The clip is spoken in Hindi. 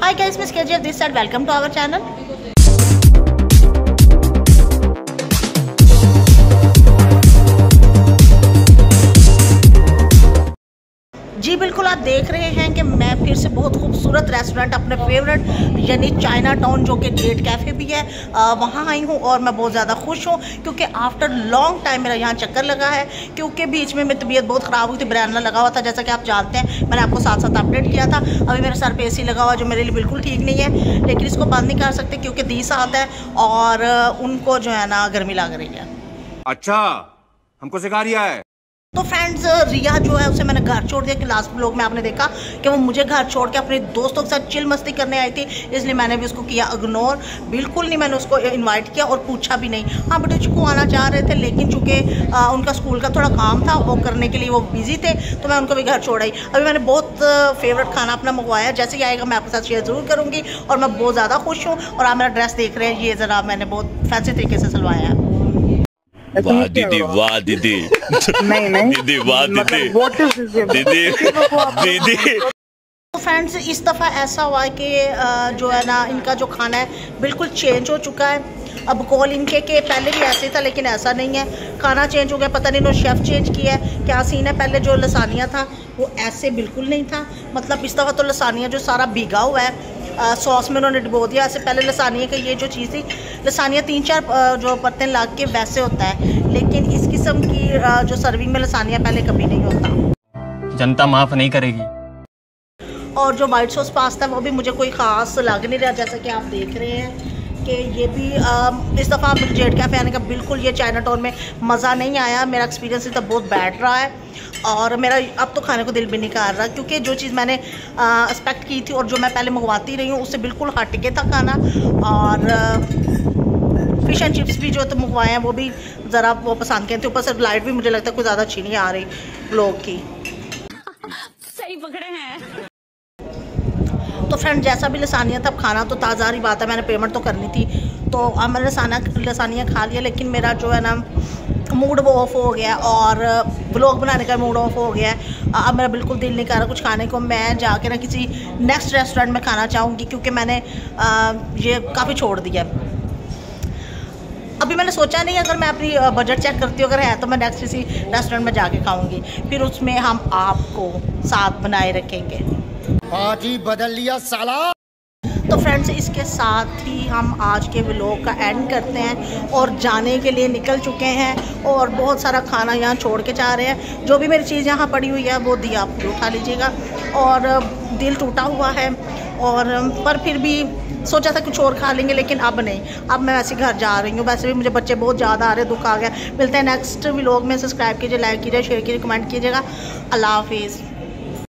Hi guys, Miss KJ this side. Welcome to our channel. जी बिल्कुल, आप देख रहे हैं कि मैं फिर से बहुत खूबसूरत रेस्टोरेंट अपने फेवरेट यानी चाइना टाउन जो कि जेड कैफ़े भी है वहाँ आई हूँ और मैं बहुत ज़्यादा खुश हूँ क्योंकि आफ्टर लॉन्ग टाइम मेरा यहाँ चक्कर लगा है। क्योंकि बीच में मेरी तबीयत बहुत ख़राब हुई थी, ब्रैनला लगा हुआ था जैसा कि आप जानते हैं, मैंने आपको साथ साथ अपडेट किया था। अभी मेरे सर पे एसी लगा हुआ जो मेरे लिए बिल्कुल ठीक नहीं है, लेकिन इसको बंद नहीं कर सकते क्योंकि 20 आता है और उनको जो है ना गर्मी लग रही है। अच्छा, हमको सिखा रिया है। तो फ्रेंड्स, रिया जो है उसे मैंने घर छोड़ दिया कि लास्ट व्लॉग में आपने देखा कि वो मुझे घर छोड़ के अपने दोस्तों के साथ चिल मस्ती करने आई थी, इसलिए मैंने भी उसको किया इग्नोर। बिल्कुल नहीं मैंने उसको इनवाइट किया और पूछा भी नहीं। हाँ बेटे चिकू आना चाह रहे थे, लेकिन चूँकि उनका स्कूल का थोड़ा काम था वो करने के लिए वो बिजी थे, तो मैं उनको भी घर छोड़ आई। अभी मैंने बहुत फेवरेट खाना अपना मंगवाया, जैसे ही आएगा मैं आपके साथ शेयर ज़रूर करूँगी और मैं बहुत ज़्यादा खुश हूँ। और आप मेरा ड्रेस देख रहे हैं, ये ज़रा मैंने बहुत फैंसी तरीके से सिलवाया है। वाह दीदी, वाह दीदी, नहीं दीदी वाह दीदी, दीदी दीदी। तो फ्रेंड्स, इस दफ़ा ऐसा हुआ है कि जो है ना इनका जो खाना है बिल्कुल चेंज हो चुका है। अब कॉल इनके के पहले भी ऐसे था, लेकिन ऐसा नहीं है, खाना चेंज हो गया। पता नहीं इन्होंने शेफ़ चेंज किया है, क्या सीन है। पहले जो लसानिया था वो ऐसे बिल्कुल नहीं था, मतलब इस दफ़ा तो लसानिया जो सारा भीगा हुआ है सॉस में उन्होंने डुबो दिया। ऐसे पहले लसानिया का ये जो चीज़ थी, लसानिया 3-4 जो परतें लग के वैसे होता है, लेकिन इस किस्म की जो सर्विंग में लसानिया पहले कभी नहीं होता। जनता माफ़ नहीं करेगी। और जो वाइट सॉस पास्ता वो भी मुझे कोई ख़ास लग नहीं रहा, जैसा कि आप देख रहे हैं कि ये भी इस दफ़ा जेड कैफ़े आने का बिल्कुल ये चाइना टाउन में मज़ा नहीं आया। मेरा एक्सपीरियंस तो बहुत बैड रहा है और मेरा अब तो खाने को दिल भी नहीं कर रहा, क्योंकि जो चीज़ मैंने एक्सपेक्ट की थी और जो मैं पहले मंगवाती रही हूँ उससे बिल्कुल हट के था खाना। और फ़िश एंड चिप्स भी जो तो मंगवाए हैं वो भी ज़रा वो पसंद के थे। ऊपर से लाइट भी मुझे लगता है कोई ज़्यादा अच्छी नहीं आ रही ब्लॉग की। सही पकड़े हैं। तो फ्रेंड, जैसा भी लसानिया था, अब खाना तो ताज़ा ही बात है, मैंने पेमेंट तो करनी थी, तो अब मैंने लसानिया खा लिया। लेकिन मेरा जो है ना मूड वो ऑफ हो गया और व्लॉग बनाने का मूड ऑफ हो गया है। अब मेरा बिल्कुल दिल नहीं कर रहा कुछ खाने को। मैं जाके ना किसी नेक्स्ट रेस्टोरेंट में खाना चाहूँगी, क्योंकि मैंने ये काफ़ी छोड़ दिया। अभी मैंने सोचा नहीं, अगर मैं अपनी बजट चेक करती हूँ, अगर है तो मैं नेक्स्ट किसी रेस्टोरेंट में जाके खाऊँगी, फिर उसमें हम आपको साथ बनाए रखेंगे। आज ही बदल लिया साला। तो फ्रेंड्स, इसके साथ ही हम आज के व्लॉग का एंड करते हैं और जाने के लिए निकल चुके हैं और बहुत सारा खाना यहाँ छोड़ के जा रहे हैं। जो भी मेरी चीज़ यहाँ पड़ी हुई है वो दिया आप उठा लीजिएगा। और दिल टूटा हुआ है और पर फिर भी सोचा था कुछ और खा लेंगे, लेकिन अब नहीं, अब मैं वैसे घर जा रही हूँ। वैसे भी मुझे बच्चे बहुत ज़्यादा आ रहे, दुख आ गया। मिलते हैं नेक्स्ट व्लॉग में। सब्सक्राइब कीजिए, लाइक कीजिए, शेयर कीजिए, कमेंट कीजिएगा। अल्लाह हाफिज़।